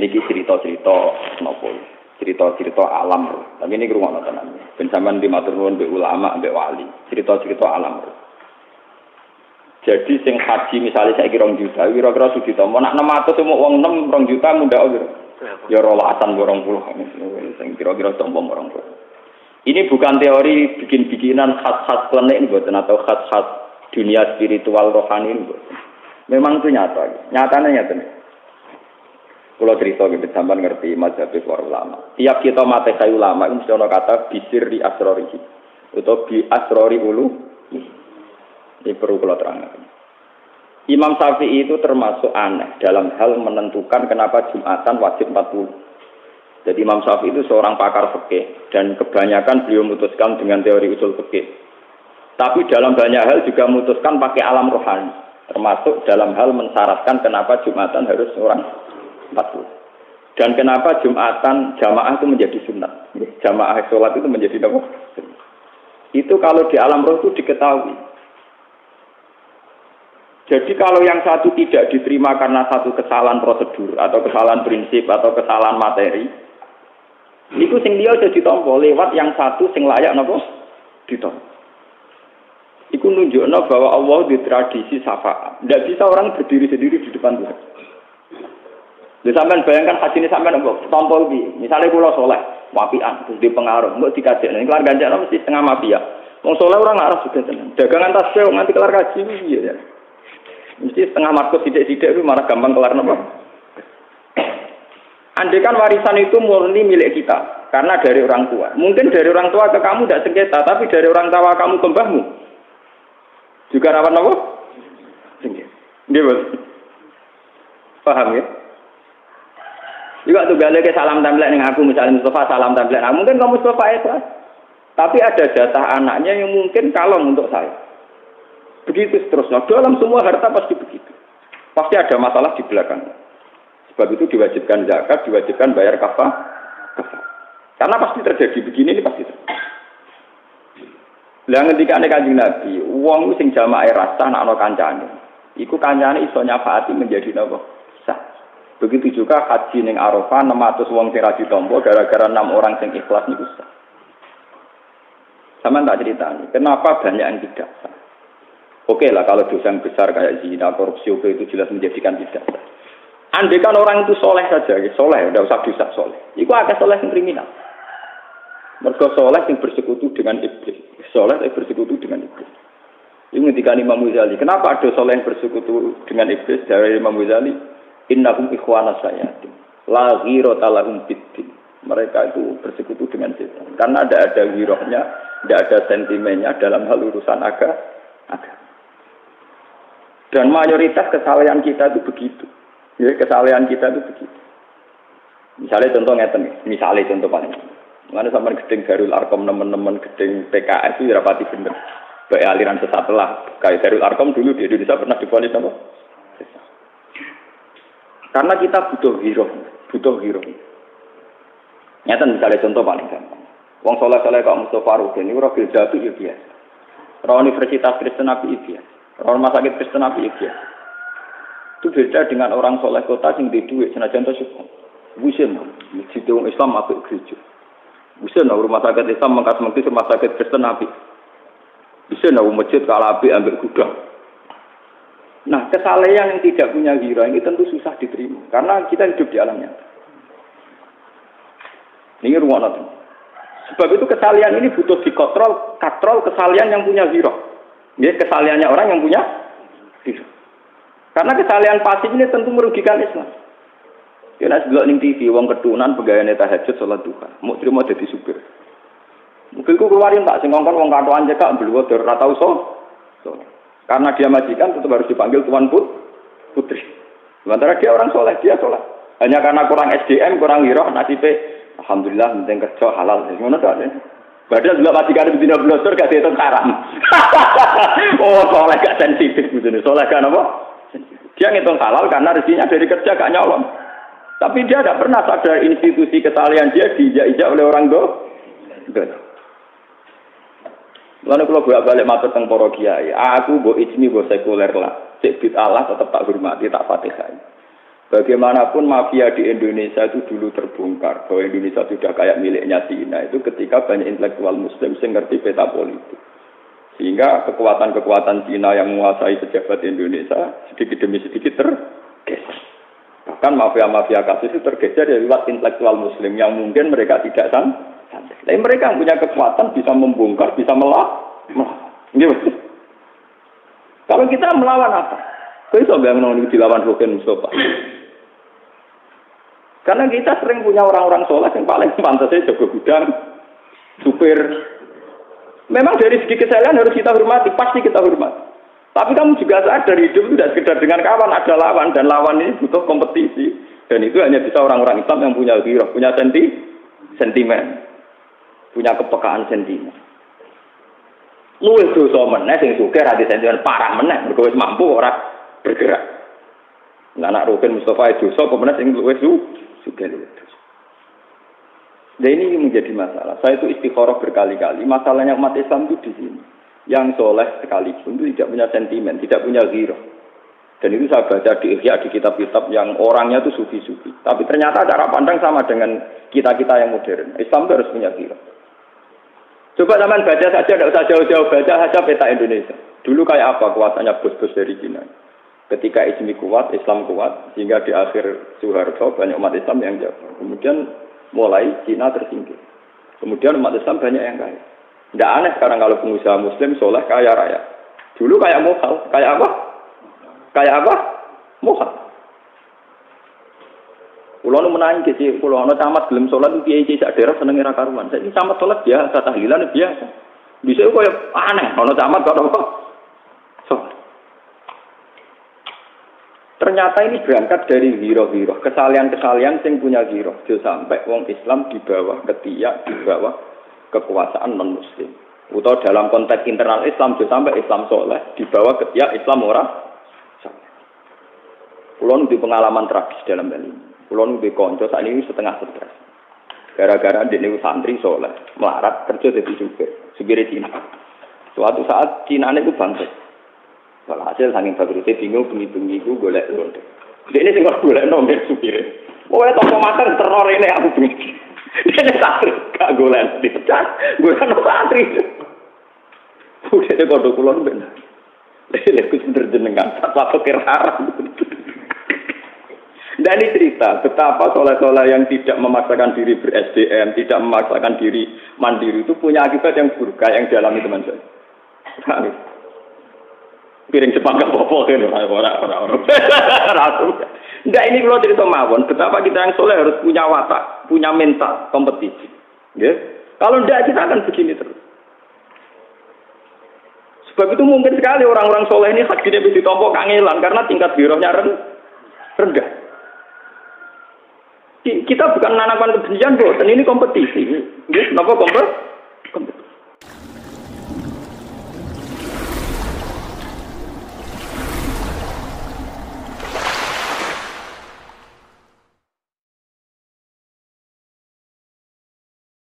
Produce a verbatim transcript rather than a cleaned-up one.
Ini cerita-cerita nopo, cerita-cerita alam. Tapi ini rumah tenan. Ben sampean di matur nuwun mbek ulama, mbek wali. Cerita-cerita alam. Jadi sing haji misalnya saya kira juta, kira-kira sudah juta. Mau nak enam ratus semua uang enam rong juta muda kira. Ya rolasan borong puluh. Sing kira-kira sombong borong puluh. Ini bukan teori bikin-bikinan khas-khas planet ini buatan atau khas-khas dunia spiritual rohani ini buatan. Memang itu nyata. Nyatanya nyata nih. Kalau cerita gitu, sampai ngerti mazhab para ulama. Tiap kita mati kayu ulama, itu mesti ada kata bisir di asrorihi. Atau bi asrori ulu. Ini perlu kalau terangkan. Imam Syafi'i itu termasuk aneh dalam hal menentukan kenapa Jumatan wajib empat puluh. Jadi Imam Syafi'i itu seorang pakar fikih dan kebanyakan beliau memutuskan dengan teori usul fikih. Tapi dalam banyak hal juga memutuskan pakai alam rohani. Termasuk dalam hal mensyaratkan kenapa Jumatan harus orang empat puluh. Dan kenapa Jumatan jamaah itu menjadi sunat. Jamaah sholat itu menjadi apa? Itu kalau di alam roh itu diketahui. Jadi kalau yang satu tidak diterima karena satu kesalahan prosedur atau kesalahan prinsip atau kesalahan materi, itu sing dia jadi tompo lewat yang satu sing layak napa ditompo. Iku nunjukno bahwa Allah di tradisi syafaat. Tidak bisa orang berdiri sendiri di depan Tuhan. Jadi sampean bayangkan haji ini sampean mbok tompo iki. Misale kula saleh, wapian terus di pengaruh, mbok dikajekne kelar ganjakno mesti setengah mafia. Wong saleh ora ngarep juga tenan. Dagangan tasbih nganti kelar kaji piye ya. Mesti setengah markus sidik-sidik itu malah gampang kelar nopo. Andai kan warisan itu murni milik kita karena dari orang tua. Mungkin dari orang tua ke kamu tidak sengketa, tapi dari orang tua kamu ke mbahmu juga rawan nopo? Sengketa. Dia betul. Paham ya? Juga tuh gale ke salam template ning aku misalnya Mustafa salam template. Nah, mungkin kamu Mustafa itu. Tapi ada jatah anaknya yang mungkin kalong untuk saya. Begitu seterusnya. Dalam semua harta pasti begitu. Pasti ada masalah di belakang. Sebab itu diwajibkan zakat, diwajibkan bayar kafah. Karena pasti terjadi begini, ini pasti terjadi. Lah ketika nek Kanjeng Nabi, wong sing jamaah rasa ana kancane. Iku kancane iso nyafaati menjadi napa? Sah. Begitu juga haji ning Arafah enam ratus wong sing ra ditampa gara-gara enam orang sing ikhlas niku sah. Sama tak ceritani, kenapa banyak yang tidak sah? Oke lah kalau dosa yang besar kayak zina, korupsi itu jelas menjadikan tidak sah. Andai kan orang itu soleh saja, soleh, tidak usah dosa soleh. Itu agak soleh yang kriminal. Mereka soleh yang bersekutu dengan iblis, soleh yang bersekutu dengan iblis. Ini ketika Imam Ghazali, kenapa ada soleh yang bersekutu dengan iblis? Dari Imam Ghazali, innahum ikhwana sayatin, la ghirata lahum fiddin. Mereka itu bersekutu dengan setan. Karena tidak ada girohnya, tidak ada sentimennya dalam hal urusan agama. Dan mayoritas kesalahan kita itu begitu. Ya, kesalahan kita itu begitu. Misalnya contoh ngeten, misalnya contoh paling. Mana sampai gedeng Darul Arkom teman-teman gedeng P K S itu rapati bener. Baik aliran sesat lah. Kayak Darul Arkom dulu di Indonesia pernah diponis apa? Karena kita butuh hero, butuh hero. Nyata misalnya contoh paling gampang. Wong soleh-soleh kok Mustafa Rudin ini ora filsafat ya biasa. Ora Universitas Kristen Nabi biasa. Ora rumah sakit Kristen Nabi biasa. Itu beda dengan orang soleh kota sing di duit senajan to syukur. Busen, masjid wong Islam apik gereja. Busen rumah sakit Islam mengkas-mengkis rumah sakit Kristen Nabi. Busen masjid kalapi ambek gudang. Nah, kesalehan yang tidak punya gira ini tentu susah diterima karena kita hidup di alam nyata. Ini ruang nanti. Sebab itu kesalehan ini butuh dikontrol, kontrol kesalehan yang punya gira. Ya, kesalehannya orang yang punya gira. Karena kesalehan pasif ini tentu merugikan Islam. Ya nek delok ning T V wong ketunan pegawaiane tahajud salat duha, mau terima dadi supir. Mobilku keluarin tak sing ngongkon wong katoan cekak mbluwo ora tau so. Karena dia majikan tetap harus dipanggil tuan put, putri. Sementara dia orang soleh, dia soleh. Hanya karena kurang S D M, kurang wirah, nasibnya alhamdulillah penting kerja halal. Ngono ta. Padahal juga majikan dina blosor gak dihitung haram. Oh, soleh gak sensitif begini. Soleh kan apa? Dia ngitung halal karena rezekinya dari kerja gak nyolong. Tapi dia tidak pernah sadar institusi kesalahan dia diijak-ijak oleh orang do. Lalu kalau bolak-balik matur teng para kiai, aku mbok ijmi mbok sekuler lah. Cek bid Allah tetap tak hormati, tak fatihah. Bagaimanapun mafia di Indonesia itu dulu terbongkar bahwa Indonesia sudah kayak miliknya Cina itu ketika banyak intelektual Muslim yang ngerti peta politik. Sehingga kekuatan-kekuatan Cina yang menguasai pejabat Indonesia sedikit demi sedikit tergeser. Bahkan mafia-mafia kasus itu tergeser dari lewat intelektual Muslim yang mungkin mereka tidak santai. Tapi mereka yang punya kekuatan bisa membongkar, bisa melawan. Gitu. Kalau kita melawan apa? Kau bisa nggak menolak dilawan Rukin Mustafa? Karena kita sering punya orang-orang soleh yang paling pantasnya jago gudang, supir. Memang dari segi kesalahan harus kita hormati, pasti kita hormati. Tapi kamu juga sadar hidup itu tidak sekedar dengan kawan, ada lawan. Dan lawan ini butuh kompetisi. Dan itu hanya bisa orang-orang Islam yang punya ghirah, punya senti, sentimen. Punya kepekaan sentimen. Luwih dosa meneh sing sugih ra sentimen parah meneh, mergo wis mampu ora bergerak. Nah, anak Rukin Mustafa dosa apa meneh sing luwih sugih luwih dosa. Dan ini menjadi masalah. Saya itu istikharah berkali-kali. Masalahnya umat Islam itu di sini. Yang soleh sekalipun itu tidak punya sentimen, tidak punya ghirah. Dan itu saya baca di Ihya, di kitab-kitab yang orangnya itu sufi-sufi. Tapi ternyata cara pandang sama dengan kita-kita yang modern. Islam itu harus punya ghirah. Coba zaman baca saja, tidak usah jauh-jauh baca saja peta Indonesia. Dulu kayak apa kuasanya bos-bos dari Cina? Ketika Islam kuat, Islam kuat, sehingga di akhir Soeharto banyak umat Islam yang jatuh. Kemudian mulai Cina tersingkir. Kemudian umat Islam banyak yang kaya. Tidak aneh sekarang kalau pengusaha Muslim soleh kaya raya. Dulu kayak mohal, kayak apa? Kayak apa? Mohal. Kulo nu menangis sih, kulo nu camat gelem salat itu kiai sak daerah seneng ora karuan. Saiki camat salat biasa, tahlilan biasa. Bisa koyo aneh, ono camat kok apa? So. Ternyata ini berangkat dari ghirah-ghirah, kesalahan-kesalahan yang punya ghirah. Jadi sampai wong Islam di bawah ketiak, di bawah kekuasaan non-muslim. Atau dalam konteks internal Islam, jadi sampai Islam soleh, di bawah ketiak Islam ora. Kulo di pengalaman tragis dalam hal ini. Kulo nu di konco saat ini setengah stres. Gara-gara dia niku santri soleh, melarat kerja jadi supir, supir Cina. Suatu saat Cina niku bangkrut. Walhasil saking bangkrutnya bingung bengi-bengi iku golek lonte. Dia ini sing golek nomor supir. Oh, toko makan teror ini aku bengi. Dia santri gak golek dipecat, golek no santri. Udah dia kodok kulo bener. Lha ku jenengan tak pikir haram. Dan ini cerita betapa soleh-soleh yang tidak memaksakan diri ber-S D M, tidak memaksakan diri mandiri itu punya akibat yang buruk kayak yang dialami teman saya. Piring Jepang gak apa-apa kan orang-orang. Enggak, ini kalau cerita mawon, betapa kita yang soleh harus punya watak, punya mental kompetisi. Ya? Kalau enggak kita akan begini terus. Sebab itu mungkin sekali orang-orang soleh ini haknya bisa ditompo kangelan karena tingkat birohnya rendah. Kita bukan menanamkan kebencian, Bu. Dan ini kompetisi. Nggih, napa kompetisi?